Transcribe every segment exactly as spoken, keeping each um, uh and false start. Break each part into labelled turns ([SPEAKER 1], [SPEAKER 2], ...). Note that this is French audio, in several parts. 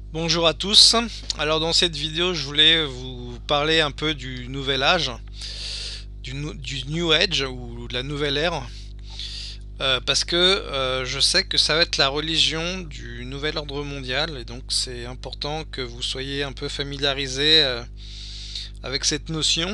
[SPEAKER 1] Bonjour à tous. Alors dans cette vidéo, je voulais vous parler un peu du nouvel âge, du, nou- du New Age ou de la nouvelle ère, euh, parce que euh, je sais que ça va être la religion du nouvel ordre mondial, et donc c'est important que vous soyez un peu familiarisés euh, avec cette notion.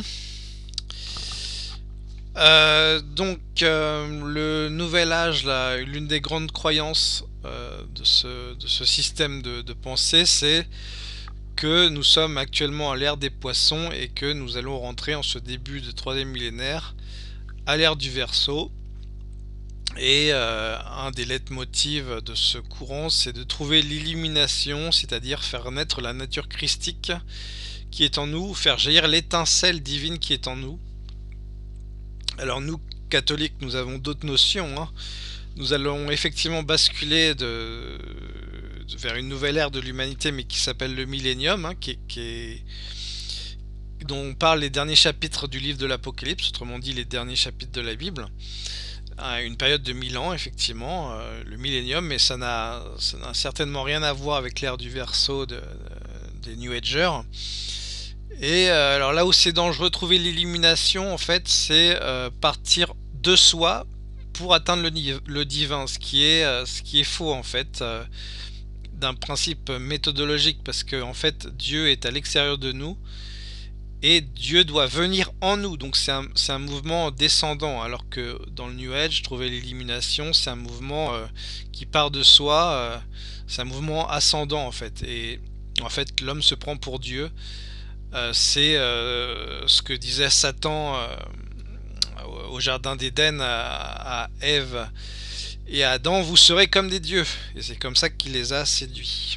[SPEAKER 1] Euh, donc euh, le nouvel âge, là, l'une des grandes croyances euh, de ce, de ce système de, de pensée, c'est que nous sommes actuellement à l'ère des poissons et que nous allons rentrer en ce début de troisième millénaire à l'ère du Verseau. Et euh, un des leitmotivs de ce courant, c'est de trouver l'illumination, c'est-à-dire faire naître la nature christique qui est en nous, faire jaillir l'étincelle divine qui est en nous. Alors nous, catholiques, nous avons d'autres notions, hein. Nous allons effectivement basculer de, de- vers une nouvelle ère de l'humanité, mais qui s'appelle le millénium, hein, qui, qui est dont parlent les derniers chapitres du livre de l'Apocalypse, autrement dit les derniers chapitres de la Bible. Une période de mille ans, effectivement, euh, le millénium, mais ça n'a certainement rien à voir avec l'ère du Verseau de, de- des New Agers. Et euh, alors là où c'est dangereux, trouver l'illumination, en fait, c'est euh, partir de soi pour atteindre le, le divin, ce qui est, euh, ce qui est faux, en fait, euh, d'un principe méthodologique, parce que en fait, Dieu est à l'extérieur de nous, et Dieu doit venir en nous. Donc c'est un, c'est un mouvement descendant, alors que dans le New Age, trouver l'illumination, c'est un mouvement euh, qui part de soi, euh, c'est un mouvement ascendant en fait. Et en fait, l'homme se prend pour Dieu. Euh, c'est euh, ce que disait Satan euh, au jardin d'Éden à, à Ève et à Adam, vous serez comme des dieux. Et c'est comme ça qu'il les a séduits.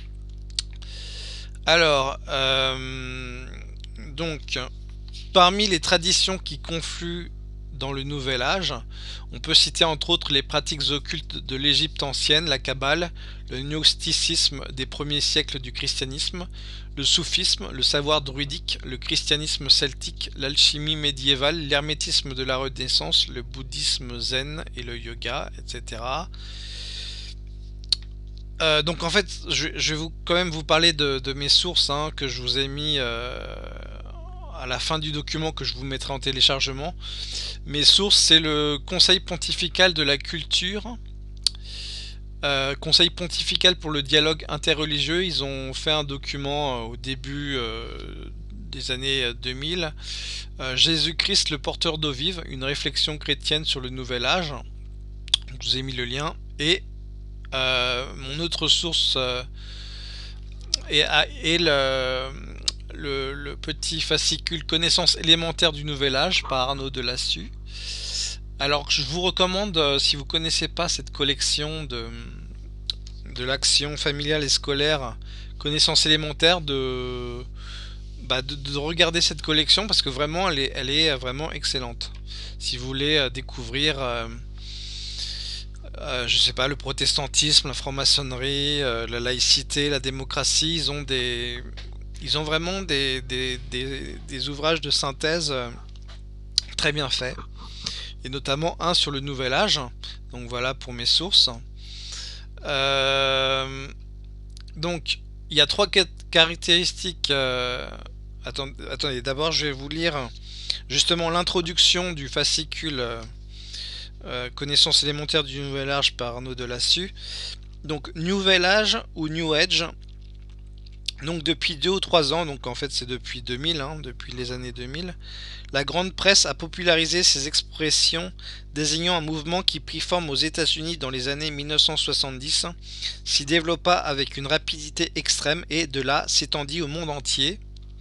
[SPEAKER 1] Alors, euh, donc, parmi les traditions qui confluent dans le Nouvel Âge, on peut citer entre autres les pratiques occultes de l'Égypte ancienne, la Kabbale, le gnosticisme des premiers siècles du christianisme, le soufisme, le savoir druidique, le christianisme celtique, l'alchimie médiévale, l'hermétisme de la Renaissance, le bouddhisme zen et le yoga, et cetera. Euh, donc en fait, je, je vais vous, quand même vous parler de, de mes sources, hein, que je vous ai mis euh, à la fin du document, que je vous mettrai en téléchargement. Mes sources, c'est le Conseil pontifical de la culture, euh, Conseil pontifical pour le dialogue interreligieux. Ils ont fait un document euh, au début euh, des années deux mille. Euh, Jésus-Christ, le porteur d'eau vive, une réflexion chrétienne sur le nouvel âge. Je vous ai mis le lien. Et euh, mon autre source euh, est, est le, le, le petit fascicule Connaissance élémentaire du nouvel âge par Arnaud Delassus. Alors je vous recommande, euh, si vous connaissez pas cette collection de, de l'action familiale et scolaire Connaissance élémentaire, de, bah, de, de regarder cette collection, parce que vraiment elle est, elle est vraiment excellente. Si vous voulez euh, découvrir, euh, euh, je sais pas, le protestantisme, la franc-maçonnerie, euh, la laïcité, la démocratie, ils ont des, ils ont vraiment des, des, des, des ouvrages de synthèse euh, très bien faits, et notamment un sur le nouvel âge. Donc voilà pour mes sources. Euh, donc il y a trois caractéristiques. Euh, attendez, attendez d'abord je vais vous lire justement l'introduction du fascicule euh, euh, Connaissance élémentaire du nouvel âge par Arnaud Delassus. Donc nouvel âge ou New Age. Donc depuis deux ou trois ans, donc en fait c'est depuis deux mille, hein, depuis les années deux mille, la grande presse a popularisé ces expressions désignant un mouvement qui prit forme aux États-Unis dans les années mille neuf cent soixante-dix, s'y développa avec une rapidité extrême et de là s'étendit au monde entier.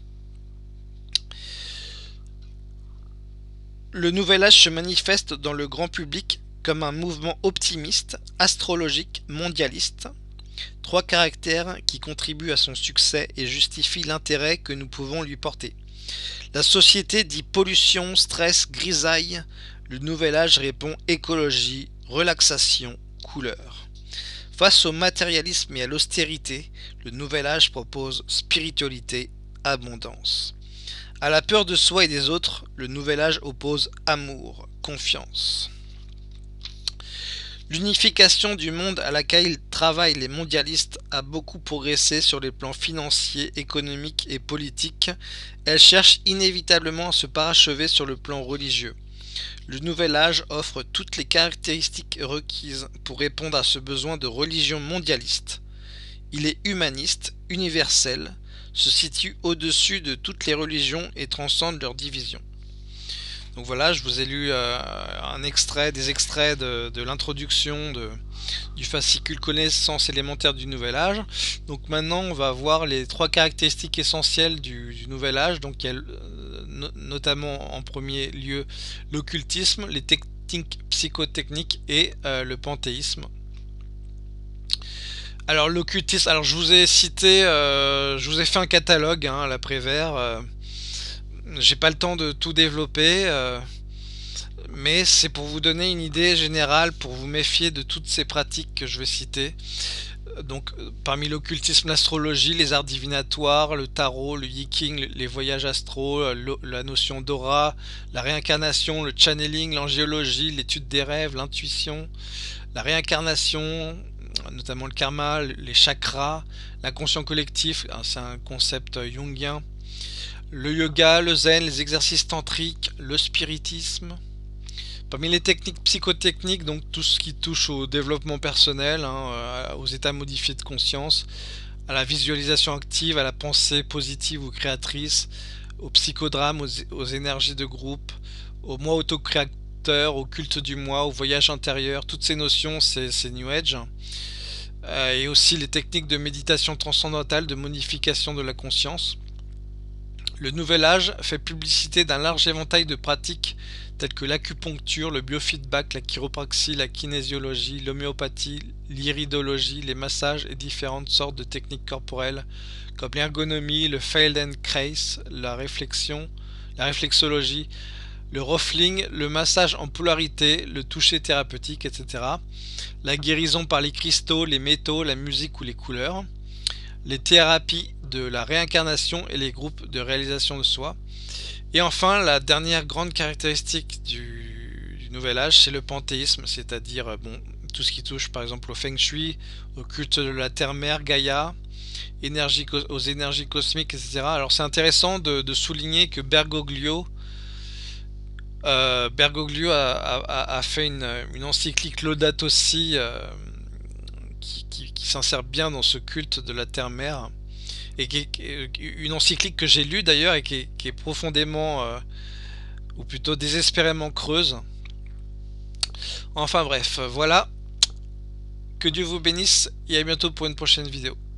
[SPEAKER 1] Le nouvel âge se manifeste dans le grand public comme un mouvement optimiste, astrologique, mondialiste. Trois caractères qui contribuent à son succès et justifient l'intérêt que nous pouvons lui porter. La société dit pollution, stress, grisaille. Le nouvel âge répond écologie, relaxation, couleur. Face au matérialisme et à l'austérité, le nouvel âge propose spiritualité, abondance. À la peur de soi et des autres, le nouvel âge oppose amour, confiance. L'unification du monde à laquelle travaillent les mondialistes a beaucoup progressé sur les plans financiers, économiques et politiques. Elle cherche inévitablement à se parachever sur le plan religieux. Le nouvel âge offre toutes les caractéristiques requises pour répondre à ce besoin de religion mondialiste. Il est humaniste, universel, se situe au-dessus de toutes les religions et transcende leurs divisions. Donc voilà, je vous ai lu euh, un extrait, des extraits de, de l'introduction de, du fascicule Connaissance élémentaire du Nouvel Âge. Donc maintenant, on va voir les trois caractéristiques essentielles du, du Nouvel Âge. Donc il y a euh, no, notamment en premier lieu l'occultisme, les techniques psychotechniques et euh, le panthéisme. Alors l'occultisme, alors je vous ai cité, euh, je vous ai fait un catalogue hein, à l'après-vert. Euh, j'ai pas le temps de tout développer. Euh, mais c'est pour vous donner une idée générale, pour vous méfier de toutes ces pratiques que je vais citer. Donc parmi l'occultisme, l'astrologie, les arts divinatoires, le tarot, le yiking, les voyages astraux, la notion d'aura, la réincarnation, le channeling, l'angéologie, l'étude des rêves, l'intuition, la réincarnation, notamment le karma, les chakras, l'inconscient collectif, c'est un concept jungien, le yoga, le zen, les exercices tantriques, le spiritisme. Parmi les techniques psychotechniques, donc tout ce qui touche au développement personnel, hein, aux états modifiés de conscience, à la visualisation active, à la pensée positive ou créatrice, au psychodrame, aux, aux énergies de groupe, au moi autocréateur, au culte du moi, au voyage intérieur, toutes ces notions c'est New Age. Euh, et aussi les techniques de méditation transcendantale, de modification de la conscience. Le Nouvel Âge fait publicité d'un large éventail de pratiques telles que l'acupuncture, le biofeedback, la chiropraxie, la kinésiologie, l'homéopathie, l'iridologie, les massages et différentes sortes de techniques corporelles comme l'ergonomie, le Feldenkrais, la réflexion, la réflexologie, le ruffling, le massage en polarité, le toucher thérapeutique, et cetera. La guérison par les cristaux, les métaux, la musique ou les couleurs. Les thérapies de la réincarnation et les groupes de réalisation de soi. Et enfin, la dernière grande caractéristique du, du Nouvel Âge, c'est le panthéisme, c'est-à-dire bon, tout ce qui touche par exemple au Feng Shui, au culte de la Terre-Mère, Gaïa, énergie, aux énergies cosmiques, et cetera. Alors c'est intéressant de, de souligner que Bergoglio, euh, Bergoglio a, a, a fait une, une encyclique Laudato Si euh, qui, qui, qui s'insère bien dans ce culte de la Terre-Mère. Et qui est une encyclique que j'ai lue d'ailleurs et qui est, qui est profondément euh, ou plutôt désespérément creuse. Enfin bref, voilà, que Dieu vous bénisse et à bientôt pour une prochaine vidéo.